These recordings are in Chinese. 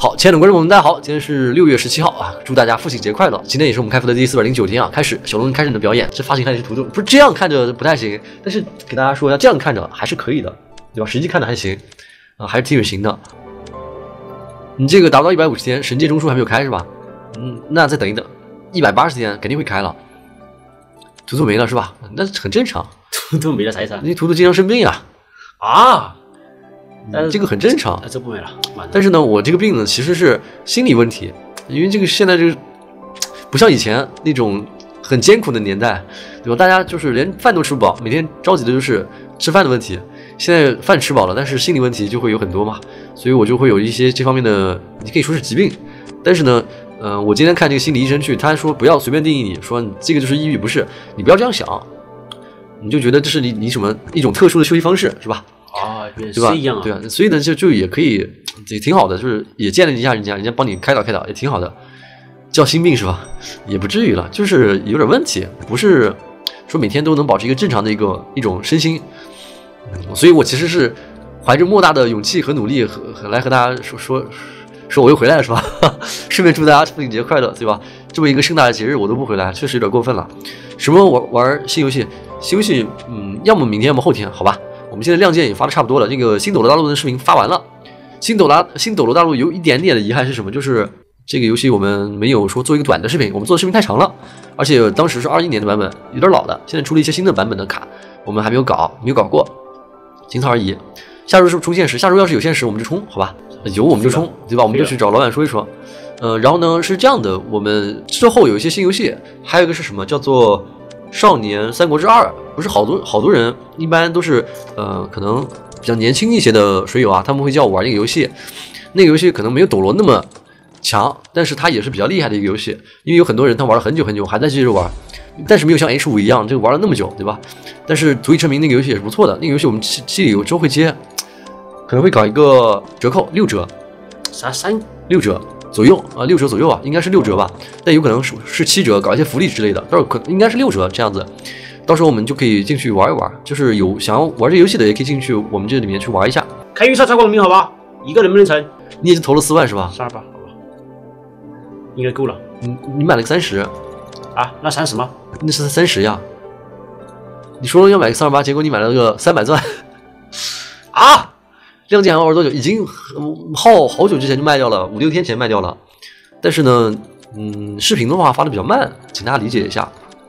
好，亲爱的观众朋友们，大家好，今天是6月17号啊，祝大家父亲节快乐！今天也是我们开服的第409天啊，开始小龙开始你的表演，这发型看着是图图，不是这样看着不太行，但是给大家说一下，这样看着还是可以的，对吧？实际看着还行啊，还是挺有型的。你这个达不到150天，神界中枢还没有开是吧？那再等一等，180天肯定会开了。图图没了是吧？那很正常， 图图没了啥意思啊？ 因为图图经常生病呀。 啊，但是这个很正常。 这不没了。 但是呢，我这个病呢其实是心理问题，因为这个现在这个不像以前那种很艰苦的年代，对吧？大家就是连饭都吃不饱，每天着急的就是吃饭的问题。现在饭吃饱了，但是心理问题就会有很多嘛，所以我就会有一些这方面的，你可以说是疾病。但是呢，我今天看这个心理医生去，他说不要随便定义你，说你这个就是抑郁，不是，你不要这样想，你就觉得这是你什么一种特殊的休息方式，是吧？ 啊， 对吧？ 一样啊。 对啊，所以呢，就也可以，也挺好的，就是也见了一下人家帮你开导开导，也挺好的。叫心病是吧？也不至于了，就是有点问题，不是说每天都能保持一个正常的一种身心。所以我其实是怀着莫大的勇气和努力来和大家说我又回来了是吧？顺便祝大家父亲节快乐，对吧？这么一个盛大的节日我都不回来，确实有点过分了。什么玩新游戏，要么明天要么后天，好吧？我们现在亮剑也发的差不多了，这个新斗罗大陆的视频发完了。新斗罗大陆有一点点的遗憾是什么？就是这个游戏我们没有说做一个短的视频，我们做的视频太长了，而且当时是21年的版本，有点老的，现在出了一些新的版本的卡，我们还没有搞过，仅此而已。下周是不是出现实？下周要是有现实我们就冲，好吧？有我们就冲，对吧？我们就去找老板说一说。然后呢是这样的，我们之后有一些新游戏，还有一个是什么？叫做少年三国志2，不是好多人一般都是可能比较年轻一些的水友啊，他们会叫我玩那个游戏。那个游戏可能没有斗罗那么强，但是它也是比较厉害的一个游戏，因为有很多人他玩了很久很久，还在继续玩，但是没有像 H5 一样这个玩了那么久，对吧？但是足以证明那个游戏也是不错的。那个游戏我们期里有周会接，可能会搞一个折扣6折， 啥 6折左右啊，6折左右啊，应该是6折吧，但有可能是7折，搞一些福利之类的，到时候应该是6折这样子。到时候我们就可以进去玩一玩，就是有想要玩这游戏的也可以进去我们这里面去玩一下。 开预测超光明好吧？一个能不能成？ 你已经投了4万是吧？ 32吧，好吧，应该够了。 你买了个30 啊？那30吗？ 那是30呀。你说了要买个328，结果你买了个300钻啊！亮剑还玩多久？已经好久之前就卖掉了，5、6天前卖掉了。但是呢，视频的话发的比较慢，请大家理解一下。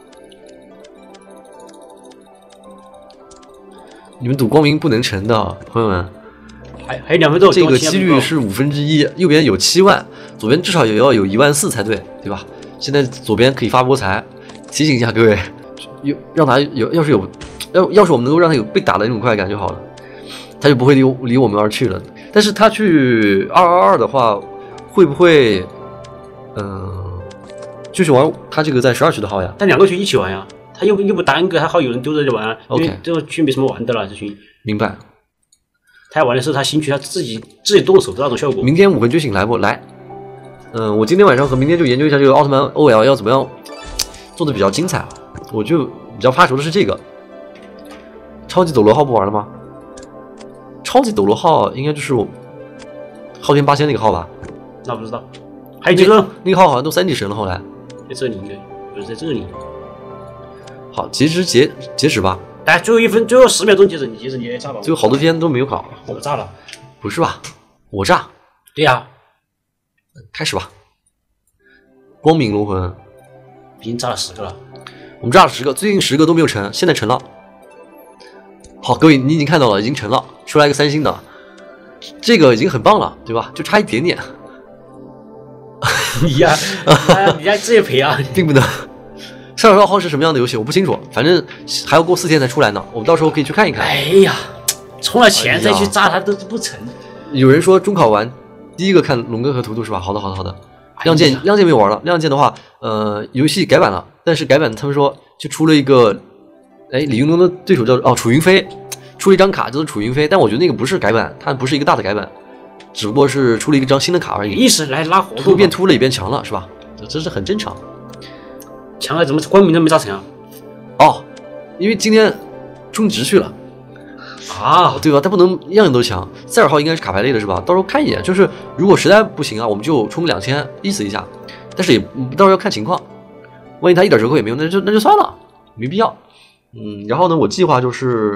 你们赌光明不能成的朋友们， 还有2分钟， 这个几率是1/5，右边有7万，左边至少也要有14000才对，对吧？现在左边可以发波财，提醒一下各位，让他要是我们能够让他有被打的那种快感就好了，他就不会离我们而去了。但是他去222的话，会不会继续玩他这个在12区的号呀？但 2个群一起玩呀。他又不单个，他好有人丢着就玩啊。 OK， 因为这个群没什么玩的了，这群。 明白。 他要玩的是他新区，他自己动手的那种效果。 明天武魂觉醒来不来？我今天晚上和明天就研究一下这个奥特曼 OL 要怎么样做的比较精彩。我就比较发愁的是这个超级斗罗号不玩了吗？超级斗罗号应该就是昊天8000那个号吧？ 那不知道。还有这个那个号好像都3级神了，后来在这里应该不是在这里。 好，截止吧。 来，最后10秒钟截止，你也炸吧。 最后好多天都没有搞， 我炸了。 不是吧？我炸。 对呀。 开始吧。光明龙魂已经炸了10个了。 我们炸了10个，最近10个都没有成，现在成了。好，各位你已经看到了，已经成了，出来一个3星的，这个已经很棒了，对吧？就差一点点。 你呀，你家自己赔啊， 并不能。上手号是什么样的游戏我不清楚，反正还要过4天才出来呢，我们到时候可以去看一看。 哎呀，充了钱再去炸它都不成。 有人说中考完第一个看龙哥和图图是吧？好的。亮剑没有玩了，亮剑的话，游戏改版了，但是改版他们说就出了一个，李云龙的对手叫楚云飞，出了一张卡叫做楚云飞，但我觉得那个不是改版，它不是一个大的改版，只不过是出了一张新的卡而已。 意思来拉活动， 图变秃了也变强了是吧？这是很正常。 强了怎么光明都没炸成啊？ 因为今天充值去了。 啊， 对吧？他不能样样都强。赛尔号应该是卡牌类的是吧？到时候看一眼，就是如果实在不行啊，我们就充2000意思一下，但是也到时候要看情况，万一他一点折扣也没有，那就算了，没必要。然后呢，我计划就是，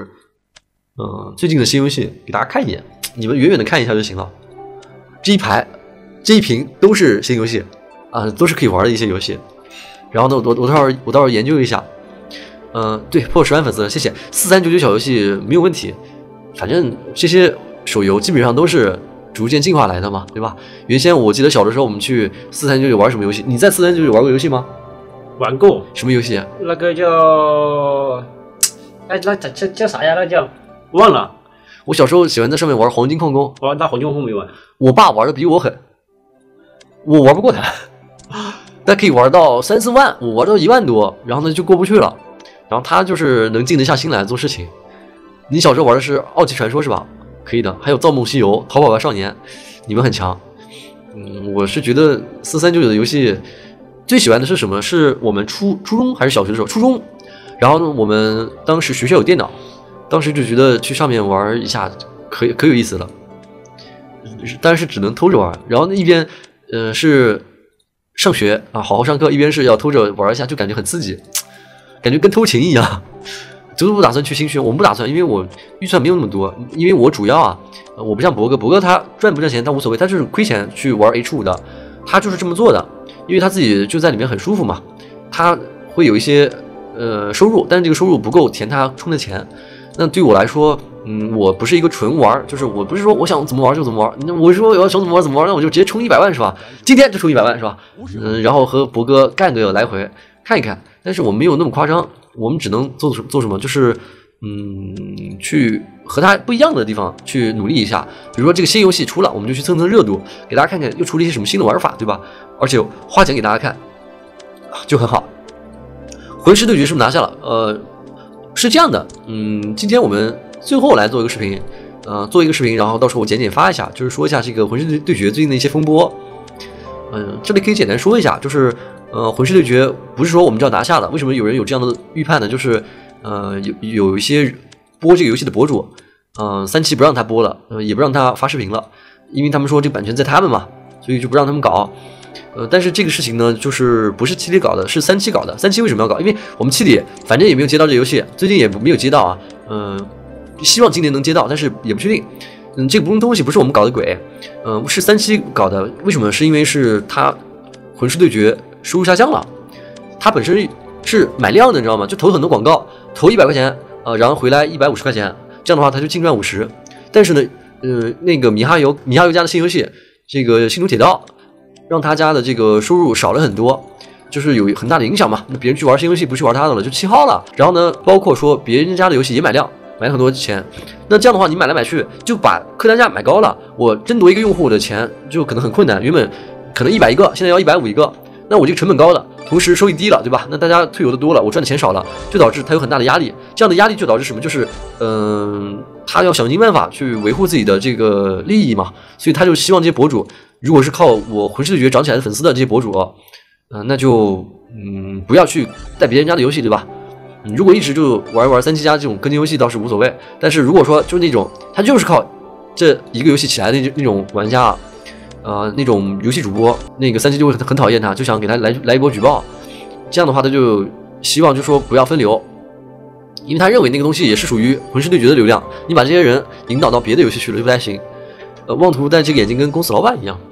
最近的新游戏给大家看一眼，你们远远的看一下就行了。这一排，这一屏都是新游戏啊，都是可以玩的一些游戏。然后呢，我到时候研究一下。对，破10万粉丝了，谢谢。4399小游戏没有问题，反正这些手游基本上都是逐渐进化来的嘛，对吧？原先我记得小的时候我们去4399玩什么游戏？你在4399玩过游戏吗？ 玩过。 什么游戏？ 那个叫，那叫啥呀？那叫忘了。 我小时候喜欢在上面玩黄金矿工。 那黄金矿工没玩。 我爸玩的比我狠，我玩不过他。他可以玩到3、4万，我玩到1万多，然后呢就过不去了。然后他就是能静得下心来做事情。你小时候玩的是《傲气传说》是吧？可以的，还有《造梦西游》《逃跑吧少年》，你们很强。我是觉得4399的游戏最喜欢的是什么？是我们初中还是小学的时候？初中。然后呢，我们当时学校有电脑，当时就觉得去上面玩一下可有意思了，但是只能偷着玩。然后那一边是上学啊，好好上课，一边是要偷着玩一下，就感觉很刺激。感觉跟偷情一样，就是不打算去新区，我们不打算，因为我预算没有那么多，因为我主要我不像博哥他赚不赚钱他无所谓，他就是亏钱去玩 H5的，他就是这么做的，因为他自己就在里面很舒服嘛，他会有一些收入，但是这个收入不够填他充的钱。那对我来说，我不是一个纯玩，就是我不是说我想怎么玩就怎么玩，我说我要想怎么玩，那我就直接充100万是吧？今天就充100万是吧？然后和博哥干个来回看一看。但是我们没有那么夸张，我们只能做什么？就是去和他不一样的地方去努力一下。比如说这个新游戏出了，我们就去蹭蹭热度，给大家看看又出了一些什么新的玩法，对吧？而且花钱给大家看，就很好。魂师对决是不是拿下了？是这样的，今天我们最后来做一个视频，然后到时候我简发一下，就是说一下这个魂师对决最近的一些风波。这里可以简单说一下，就是魂师对决不是说我们就要拿下了，为什么有人有这样的预判呢？就是有一些播这个游戏的博主，3期不让他播了，也不让他发视频了，因为他们说这个版权在他们嘛，所以就不让他们搞。但是这个事情呢，就是不是7里搞的，是3期搞的。3期为什么要搞？因为我们7里反正也没有接到这游戏，最近也没有接到啊。希望今年能接到，但是也不确定。这个东西不是我们搞的鬼，是3期搞的。为什么？是因为是他魂师对决收入下降了，他本身是买量的，你知道吗？就投很多广告，投100块钱，然后回来150块钱，这样的话他就净赚50。但是呢，那个米哈游家的新游戏，这个星穹铁道，让他家的这个收入少了很多，就是有很大的影响嘛。那别人去玩新游戏不去玩他的了，就弃号了。然后呢，包括说别人家的游戏也买量。买了很多钱，那这样的话，你买来买去就把客单价买高了，我争夺一个用户的钱就可能很困难。原本可能100一个，现在要150一个，那我这个成本高了，同时收益低了，对吧？那大家退游的多了，我赚的钱少了，就导致他有很大的压力。这样的压力就导致什么？就是他要想尽办法去维护自己的这个利益嘛，所以他就希望这些博主，如果是靠我魂师对决涨起来的粉丝的这些博主，那就不要去带别人家的游戏，对吧？如果一直就玩一玩3期家这种氪金游戏倒是无所谓，但是如果说就是那种他就是靠这一个游戏起来的那种玩家，那种游戏主播，那个3期就会很讨厌他，就想给他来一波举报。这样的话，他就希望就说不要分流，因为他认为那个东西也是属于魂师对决的流量，你把这些人引导到别的游戏去了就不太行。妄图戴这个眼镜跟公司老板一样，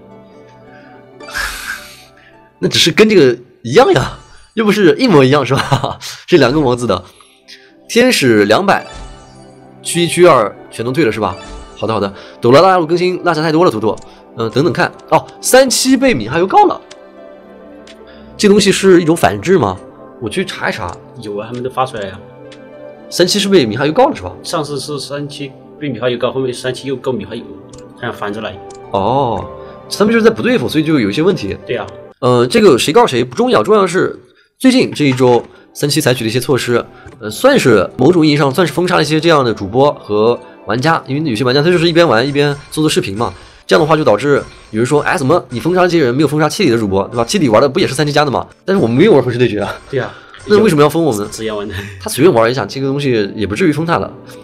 那只是跟这个一样呀。又不是一模一样是吧？是2个模子的。天使200，区1区2全都退了是吧？好的。抖了大陆更新落差太多了，图图。等等看哦，3期被米哈游告了，这东西是一种反制吗？我去查一查。 有啊，他们都发出来呀。 3期是被米哈游告了是吧？ 上次是3期被米哈游告，后面3期又告米哈游，这样反着来。 哦，他们就是在不对付，所以就有一些问题。 对呀。 这个谁告谁不重要，重要的是。最近这一周，3期采取的一些措施，算是某种意义上算是封杀了一些这样的主播和玩家，因为有些玩家他就是一边玩一边做视频嘛，这样的话就导致有人说，哎，怎么你封杀这些人，没有封杀7里的主播，对吧？7里玩的不也是3期家的吗？但是我们没有玩魂师对决啊。 对啊， 那为什么要封我们？ 只要玩的， 他随便玩一下，这个东西也不至于封他了。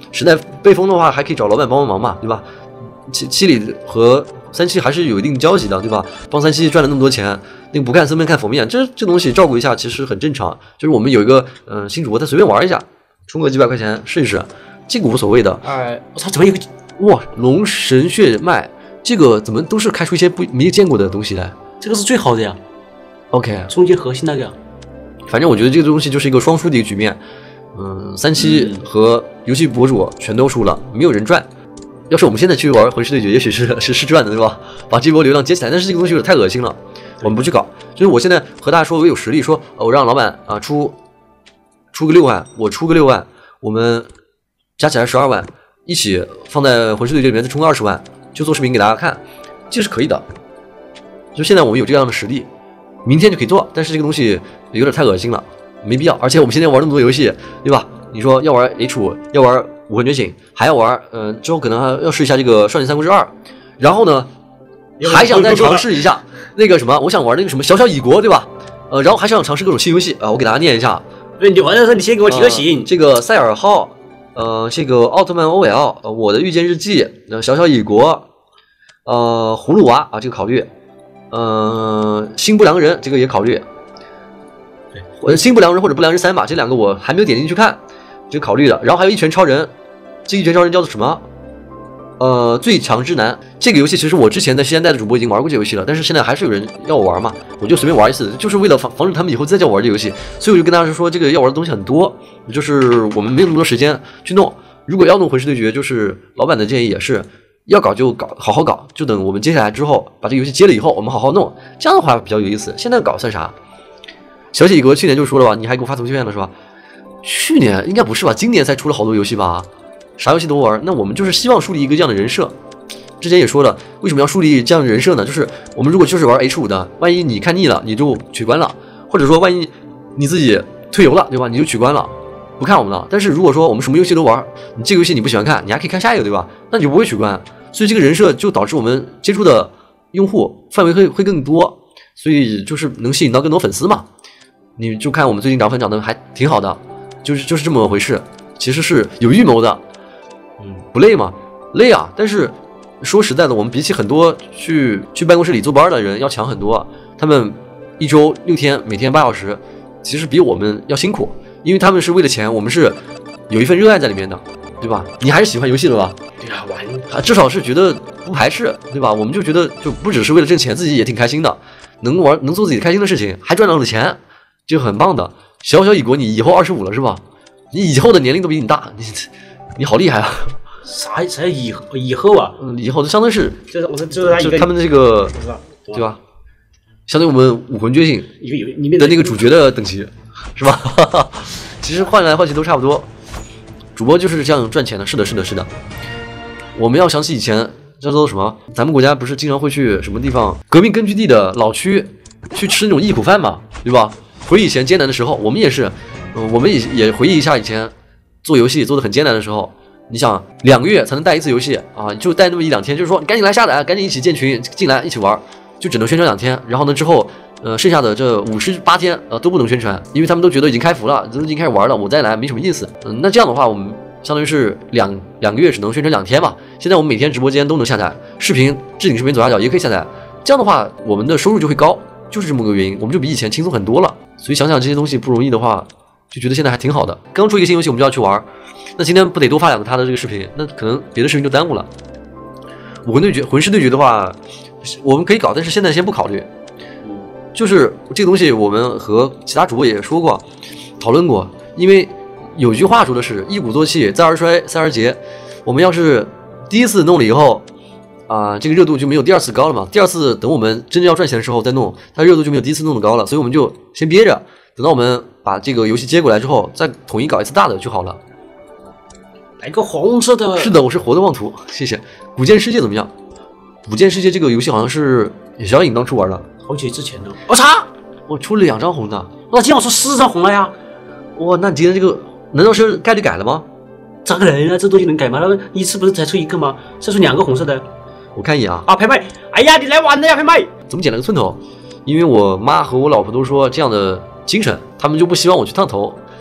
实在被封的话，还可以找老板帮忙嘛，对吧？七里和37还是有一定交集的，对吧？帮37赚了那么多钱，那个不看僧面看佛面，这东西照顾一下其实很正常。就是我们有一个新主播，他随便玩一下，充个几百块钱试一试，这个无所谓的。 我操，怎么有个哇龙神血脉，这个怎么都是开出一些没见过的东西来？ 这个是最好的呀。 OK， 中间核心那个， 反正我觉得这个东西就是一个双输的一个局面。37和游戏博主全都输了，没有人赚。要是我们现在去玩魂师对决，也许是赚的，对吧？把这波流量接起来，但是这个东西有点太恶心了，我们不去搞。就是我现在和大家说，我有实力，说我让老板出个6万，我出个6万，我们加起来12万，一起放在魂师对决里面再充个20万，就做视频给大家看，这是可以的。就现在我们有这样的实力，明天就可以做，但是这个东西有点太恶心了，没必要。而且我们现在玩那么多游戏，对吧？你说要玩 H5，要玩武魂觉醒，还要玩之后可能还要试一下这个少年三国志2，然后呢还想再尝试一下那个什么，我想玩那个什么小小蚁国，对吧？然后还想尝试各种新游戏我给大家念一下。 对，你玩的时候你先给我提个醒。 这个赛尔号，这个奥特曼 OL，我的御剑日记，小小蚁国，葫芦娃这个考虑，新不良人这个也考虑，新不良人或者不良人3吧，这2个我还没有点进去看，这个考虑的。然后还有一拳超人，这一拳超人叫做什么？最强之男。这个游戏其实我之前在西安带的主播已经玩过这游戏了，但是现在还是有人要我玩嘛，我就随便玩一次，就是为了防止他们以后再叫我玩这游戏，所以我就跟大家说，这个要玩的东西很多，就是我们没有那么多时间去弄。如果要弄魂师对决，就是老板的建议也是要搞就搞，好好搞，就等我们接下来之后把这个游戏接了以后，我们好好弄，这样的话比较有意思。现在搞算啥？小喜哥去年就说了吧，你还给我发图片了是吧？去年应该不是吧？今年才出了好多游戏吧？啥游戏都玩，那我们就是希望树立一个这样的人设。之前也说了，为什么要树立这样的人设呢？就是我们如果就是玩 H5的，万一你看腻了，你就取关了，或者说万一你自己退游了，对吧？你就取关了，不看我们了。但是如果说我们什么游戏都玩，你这个游戏你不喜欢看，你还可以看下一个，对吧？那你就不会取关。所以这个人设就导致我们接触的用户范围会更多，所以就是能吸引到更多粉丝嘛。你就看我们最近涨粉涨得还挺好的，就是这么回事，其实是有预谋的。不累吗？累啊！但是说实在的，我们比起很多去办公室里坐班的人要强很多。他们1周6天，每天8小时，其实比我们要辛苦，因为他们是为了钱，我们是有一份热爱在里面的，对吧？你还是喜欢游戏的吧？ 对啊，玩至少是觉得不排斥，对吧？我们就觉得就不只是为了挣钱，自己也挺开心的，能玩能做自己开心的事情，还赚到了钱，就很棒的。小小蚁国，你以后25了是吧？你以后的年龄都比你大，你好厉害啊！ 啥以后啊？ 以后就相当于是， 就是他们的这个，对吧？相当于我们武魂觉醒的那个主角的等级，是吧？其实换来换去都差不多。主播就是这样赚钱的，是的。我们要想起以前叫做什么？咱们国家不是经常会去什么地方革命根据地的老区去吃那种忆苦饭嘛，对吧？回忆以前艰难的时候，我们也是，我们也回忆一下以前做游戏做的很艰难的时候。你想2个月才能带一次游戏就带那么1-2天，就是说你赶紧来下载，赶紧一起建群进来一起玩，就只能宣传2天。然后呢之后剩下的这58天都不能宣传，因为他们都觉得已经开服了，都已经开始玩了，我再来没什么意思。那这样的话我们相当于是两个月只能宣传2天嘛。现在我们每天直播间都能下载视频，置顶视频左下角也可以下载，这样的话我们的收入就会高，就是这么个原因，我们就比以前轻松很多了。所以想想这些东西不容易的话，就觉得现在还挺好的。刚出一个新游戏我们就要去玩，那今天不得多发2个他的这个视频，那可能别的视频就耽误了。武魂对决、魂师对决的话，我们可以搞，但是现在先不考虑。就是这个东西，我们和其他主播也说过、讨论过，因为有句话说的是"一鼓作气，再而衰，三而竭"。我们要是第一次弄了以后这个热度就没有第2次高了嘛。第2次等我们真正要赚钱的时候再弄，它热度就没有第1次弄的高了，所以我们就先憋着，等到我们把这个游戏接过来之后，再统一搞一次大的就好了。 来个红色的。 是的，我是活的妄图，谢谢。古剑世界怎么样？古剑世界这个游戏好像是小影当初玩的， 好久之前的。我操！ 我出了2张红的。 那今晚是4张红了呀！ 哇，那今天这个难道是概率改了吗？ 咋个人啊？这东西能改吗？那一次不是才出1个吗？再出2个红色的。 我看一眼拍卖！哎呀，你来晚了呀，拍卖！ 怎么剪了个寸头？因为我妈和我老婆都说这样的精神，他们就不希望我去烫头，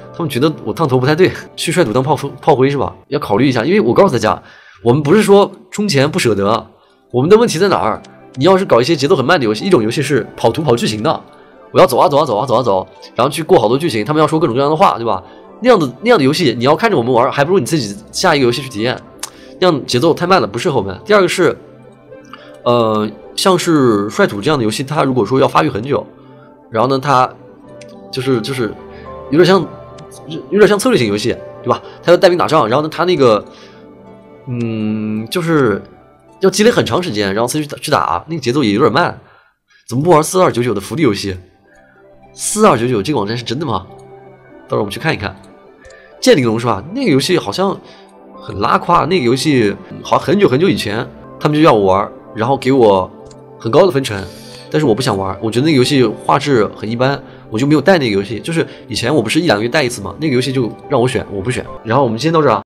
他们觉得我烫头不太对，去帅土当炮灰是吧？要考虑一下，因为我告诉大家，我们不是说充钱不舍得，我们的问题在哪儿？你要是搞一些节奏很慢的游戏，一种游戏是跑图跑剧情的，我要走啊走啊走啊走啊走，然后去过好多剧情，他们要说各种各样的话，对吧？那样的游戏，你要看着我们玩，还不如你自己下一个游戏去体验，那样节奏太慢了，不适合我们。第二个是，像是帅土这样的游戏，它如果说要发育很久，然后呢，它就是有点像策略型游戏，对吧？它要带兵打仗，然后呢，它那个就是要积累很长时间，然后才去打，那个节奏也有点慢。怎么不玩4299的福利游戏？4299这个网站是真的吗？到时候我们去看一看。剑灵龙是吧？那个游戏好像很拉胯，那个游戏好像很久很久以前他们就要我玩，然后给我很高的分成，但是我不想玩，我觉得那个游戏画质很一般，我就没有带那个游戏。就是以前我不是1-2个月带一次嘛，那个游戏就让我选，我不选。然后我们今天到这儿啊。